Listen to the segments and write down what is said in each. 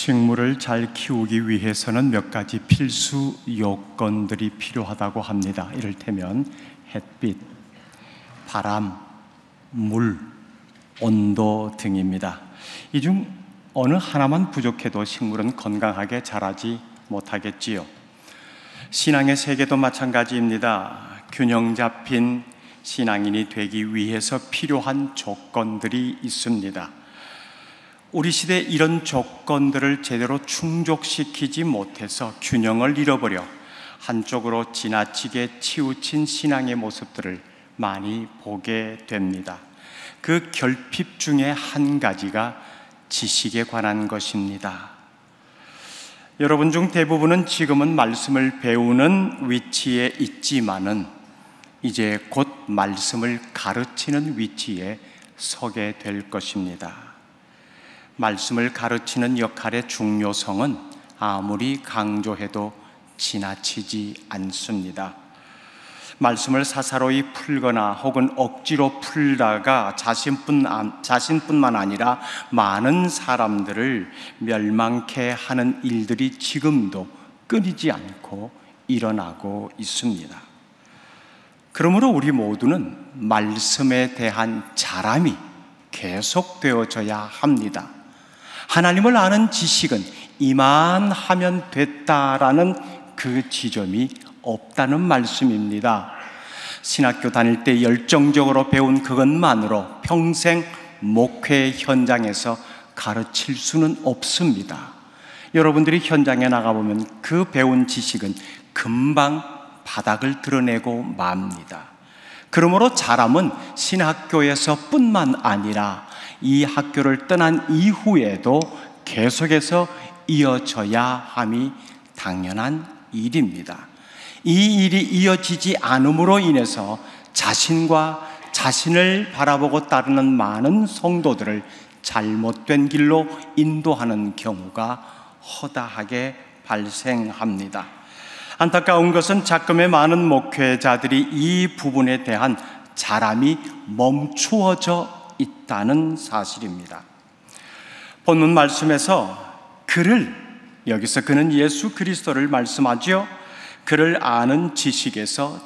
식물을 잘 키우기 위해서는 몇 가지 필수 요건들이 필요하다고 합니다. 이를테면 햇빛, 바람, 물, 온도 등입니다. 이 중 어느 하나만 부족해도 식물은 건강하게 자라지 못하겠지요. 신앙의 세계도 마찬가지입니다. 균형 잡힌 신앙인이 되기 위해서 필요한 조건들이 있습니다. 우리 시대에 이런 조건들을 제대로 충족시키지 못해서 균형을 잃어버려 한쪽으로 지나치게 치우친 신앙의 모습들을 많이 보게 됩니다. 그 결핍 중에 한 가지가 지식에 관한 것입니다. 여러분 중 대부분은 지금은 말씀을 배우는 위치에 있지만은 이제 곧 말씀을 가르치는 위치에 서게 될 것입니다. 말씀을 가르치는 역할의 중요성은 아무리 강조해도 지나치지 않습니다. 말씀을 사사로이 풀거나 혹은 억지로 풀다가 자신뿐만 아니라 많은 사람들을 멸망케 하는 일들이 지금도 끊이지 않고 일어나고 있습니다. 그러므로 우리 모두는 말씀에 대한 자람이 계속되어져야 합니다. 하나님을 아는 지식은 이만하면 됐다라는 그 지점이 없다는 말씀입니다. 신학교 다닐 때 열정적으로 배운 그것만으로 평생 목회 현장에서 가르칠 수는 없습니다. 여러분들이 현장에 나가보면 그 배운 지식은 금방 바닥을 드러내고 맙니다. 그러므로 자람은 신학교에서 뿐만 아니라 이 학교를 떠난 이후에도 계속해서 이어져야 함이 당연한 일입니다. 이 일이 이어지지 않음으로 인해서 자신과 자신을 바라보고 따르는 많은 성도들을 잘못된 길로 인도하는 경우가 허다하게 발생합니다. 안타까운 것은 작금의 많은 목회자들이 이 부분에 대한 자람이 멈추어져 있다는 사실입니다. 본문 말씀에서 여기서 그는 예수 그리스도를 말씀하죠. 그를 아는 지식에서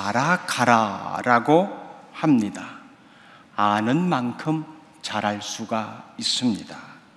자라가라라고 합니다. 아는 만큼 자랄 수가 있습니다.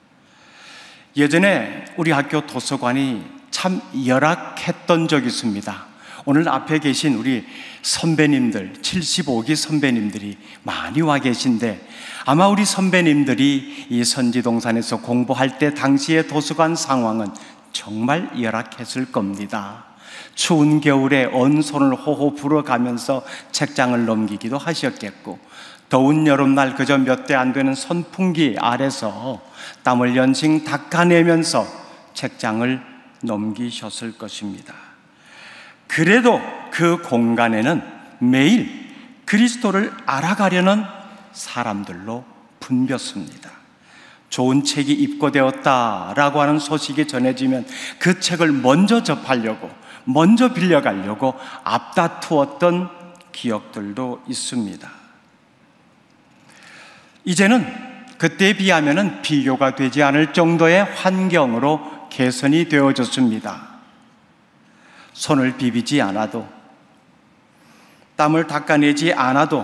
예전에 우리 학교 도서관이 참 열악했던 적이 있습니다. 오늘 앞에 계신 우리 선배님들, 75기 선배님들이 많이 와 계신데 아마 우리 선배님들이 이 선지동산에서 공부할 때 당시의 도서관 상황은 정말 열악했을 겁니다. 추운 겨울에 언손을 호호 불어가면서 책장을 넘기기도 하셨겠고, 더운 여름날 그저 몇 대 안 되는 선풍기 아래서 땀을 연식 닦아내면서 책장을 넘기셨을 것입니다. 그래도 그 공간에는 매일 그리스도를 알아가려는 사람들로 붐볐습니다. 좋은 책이 입고되었다라고 하는 소식이 전해지면 그 책을 먼저 접하려고, 먼저 빌려가려고 앞다투었던 기억들도 있습니다. 이제는 그때에 비하면 비교가 되지 않을 정도의 환경으로 개선이 되어졌습니다. 손을 비비지 않아도, 땀을 닦아내지 않아도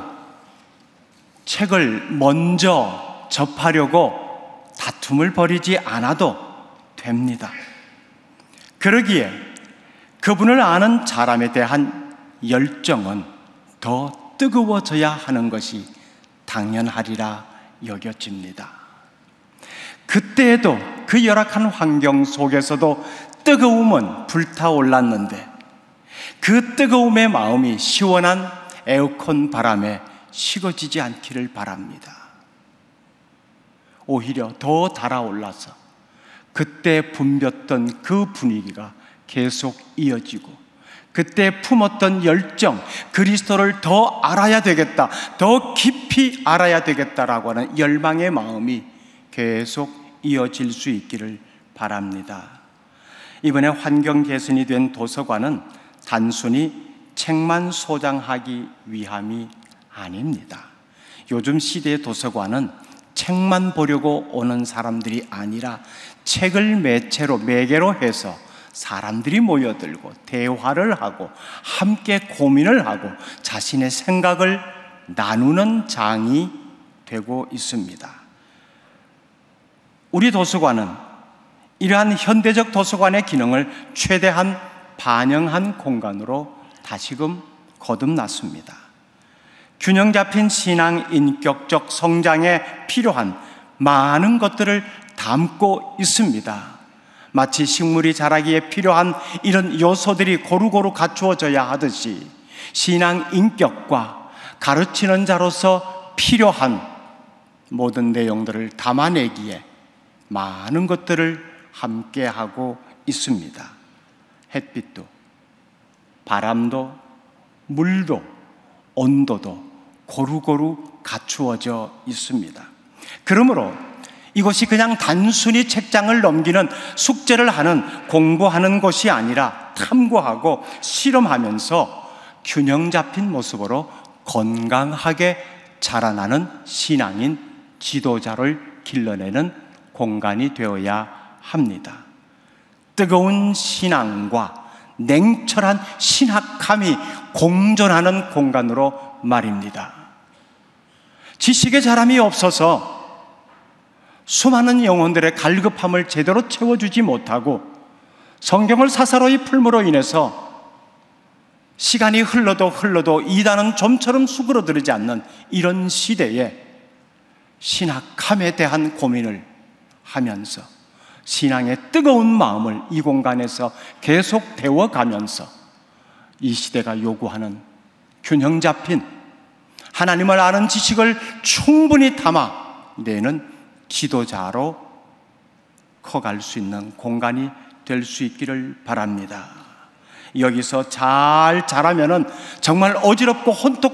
책을 먼저 접하려고 다툼을 벌이지 않아도 됩니다. 그러기에 그분을 아는 사람에 대한 열정은 더 뜨거워져야 하는 것이 당연하리라 여겨집니다. 그때에도 그 열악한 환경 속에서도 뜨거움은 불타올랐는데 그 뜨거움의 마음이 시원한 에어컨 바람에 식어지지 않기를 바랍니다. 오히려 더 달아올라서 그때 붐볐던 그 분위기가 계속 이어지고, 그때 품었던 열정, 그리스도를 더 알아야 되겠다, 더 깊이 알아야 되겠다라고 하는 열망의 마음이 계속 이어질 수 있기를 바랍니다. 이번에 환경 개선이 된 도서관은 단순히 책만 소장하기 위함이 아닙니다. 요즘 시대의 도서관은 책만 보려고 오는 사람들이 아니라 책을 매개로 해서 사람들이 모여들고 대화를 하고 함께 고민을 하고 자신의 생각을 나누는 장이 되고 있습니다. 우리 도서관은 이러한 현대적 도서관의 기능을 최대한 반영한 공간으로 다시금 거듭났습니다. 균형 잡힌 신앙 인격적 성장에 필요한 많은 것들을 담고 있습니다. 마치 식물이 자라기에 필요한 이런 요소들이 고루고루 갖추어져야 하듯이 신앙 인격과 가르치는 자로서 필요한 모든 내용들을 담아내기에 많은 것들을 함께하고 있습니다. 햇빛도, 바람도, 물도, 온도도 고루고루 갖추어져 있습니다. 그러므로 이곳이 그냥 단순히 책장을 넘기는 숙제를 하는 공부하는 곳이 아니라 탐구하고 실험하면서 균형 잡힌 모습으로 건강하게 자라나는 신앙인 지도자를 길러내는 공간이 되어야 합니다. 뜨거운 신앙과 냉철한 신학함이 공존하는 공간으로 말입니다. 지식의 자람이 없어서 수많은 영혼들의 갈급함을 제대로 채워주지 못하고 성경을 사사로이 풀므로 인해서 시간이 흘러도 이단은 좀처럼 수그러들지 않는 이런 시대에 신학함에 대한 고민을 하면서 신앙의 뜨거운 마음을 이 공간에서 계속 데워가면서 이 시대가 요구하는 균형 잡힌 하나님을 아는 지식을 충분히 담아내는 지도자로 커갈 수 있는 공간이 될 수 있기를 바랍니다. 여기서 잘 자라면은 정말 어지럽고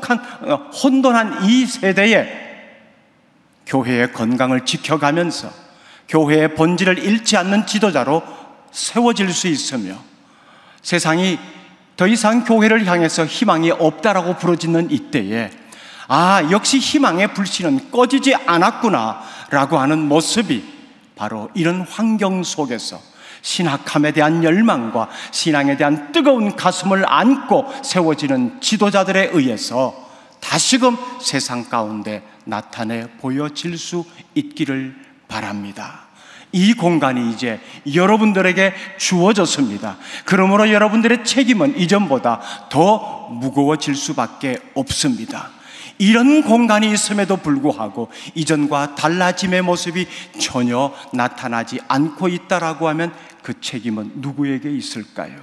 혼돈한 이 세대에 교회의 건강을 지켜가면서 교회의 본질을 잃지 않는 지도자로 세워질 수 있으며 세상이 더 이상 교회를 향해서 희망이 없다라고 부르짖는 이때에 역시 희망의 불씨는 꺼지지 않았구나 라고 하는 모습이 바로 이런 환경 속에서 신학함에 대한 열망과 신앙에 대한 뜨거운 가슴을 안고 세워지는 지도자들에 의해서 다시금 세상 가운데 나타내 보여질 수 있기를 바랍니다. 이 공간이 이제 여러분들에게 주어졌습니다. 그러므로 여러분들의 책임은 이전보다 더 무거워질 수밖에 없습니다. 이런 공간이 있음에도 불구하고 이전과 달라짐의 모습이 전혀 나타나지 않고 있다라고 하면 그 책임은 누구에게 있을까요?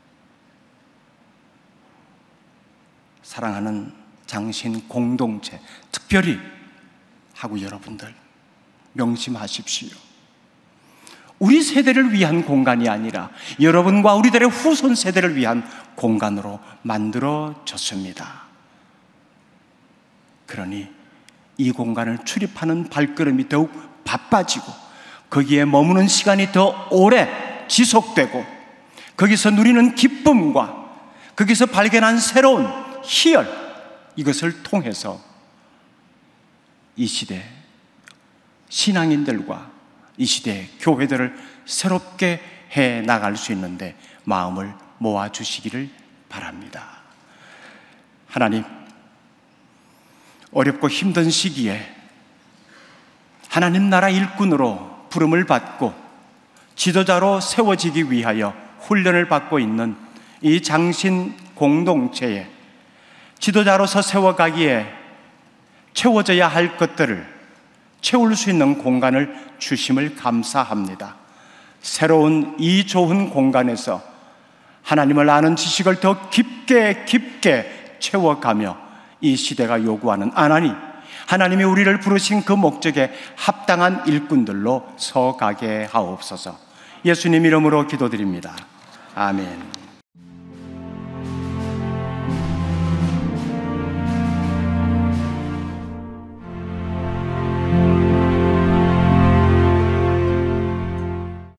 사랑하는 장신 공동체, 특별히 하고 여러분들 명심하십시오. 우리 세대를 위한 공간이 아니라 여러분과 우리들의 후손 세대를 위한 공간으로 만들어졌습니다. 그러니 이 공간을 출입하는 발걸음이 더욱 바빠지고 거기에 머무는 시간이 더 오래 지속되고 거기서 누리는 기쁨과 거기서 발견한 새로운 희열, 이것을 통해서 이 시대 신앙인들과 이 시대의 교회들을 새롭게 해 나갈 수 있는데 마음을 모아주시기를 바랍니다. 하나님, 어렵고 힘든 시기에 하나님 나라 일꾼으로 부름을 받고 지도자로 세워지기 위하여 훈련을 받고 있는 이 장신 공동체에 지도자로서 세워가기에 채워져야 할 것들을 채울 수 있는 공간을 주심을 감사합니다. 새로운 이 좋은 공간에서 하나님을 아는 지식을 더 깊게 채워가며 이 시대가 요구하는 하나님이 우리를 부르신 그 목적에 합당한 일꾼들로 서가게 하옵소서. 예수님 이름으로 기도드립니다. 아멘.